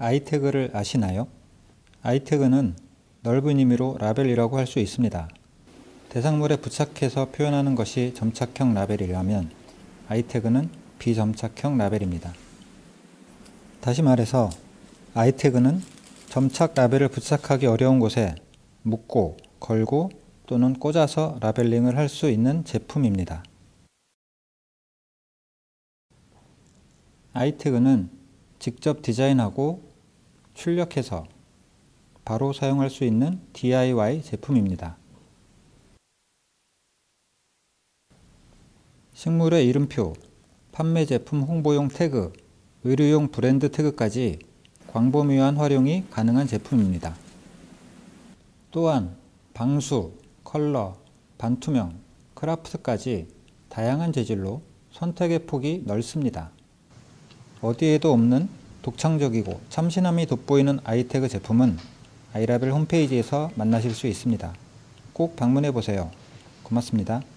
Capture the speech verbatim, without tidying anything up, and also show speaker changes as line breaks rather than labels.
아이태그를 아시나요? 아이태그는 넓은 의미로 라벨이라고 할 수 있습니다. 대상물에 부착해서 표현하는 것이 점착형 라벨이라면 아이태그는 비점착형 라벨입니다. 다시 말해서 아이태그는 점착 라벨을 부착하기 어려운 곳에 묶고, 걸고 또는 꽂아서 라벨링을 할 수 있는 제품입니다. 아이태그는 직접 디자인하고 출력해서 바로 사용할 수 있는 디아이와이 제품입니다. 식물의 이름표, 판매 제품 홍보용 태그, 의류용 브랜드 태그까지 광범위한 활용이 가능한 제품입니다. 또한 방수, 컬러, 반투명, 크라프트까지 다양한 재질로 선택의 폭이 넓습니다. 어디에도 없는 독창적이고 참신함이 돋보이는 아이태그 제품은 아이라벨 홈페이지에서 만나실 수 있습니다. 꼭 방문해 보세요. 고맙습니다.